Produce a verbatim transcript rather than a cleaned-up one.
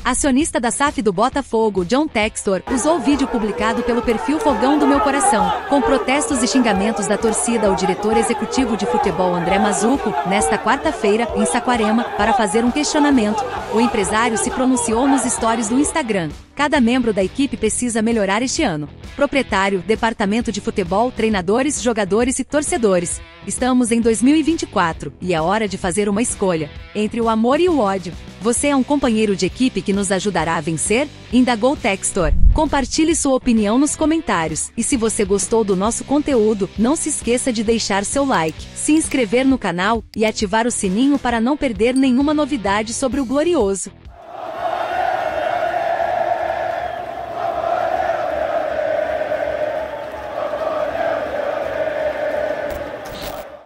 Acionista da S A F do Botafogo, John Textor, usou o vídeo publicado pelo perfil Fogão do Meu Coração, com protestos e xingamentos da torcida ao diretor executivo de futebol André Mazzucco, nesta quarta-feira, em Saquarema, para fazer um questionamento. O empresário se pronunciou nos stories do Instagram. Cada membro da equipe precisa melhorar este ano. Proprietário, departamento de futebol, treinadores, jogadores e torcedores. Estamos em dois mil e vinte e quatro, e é hora de fazer uma escolha, entre o amor e o ódio. Você é um companheiro de equipe que nos ajudará a vencer? Indagou Textor. Compartilhe sua opinião nos comentários. E se você gostou do nosso conteúdo, não se esqueça de deixar seu like, se inscrever no canal e ativar o sininho para não perder nenhuma novidade sobre o Glorioso.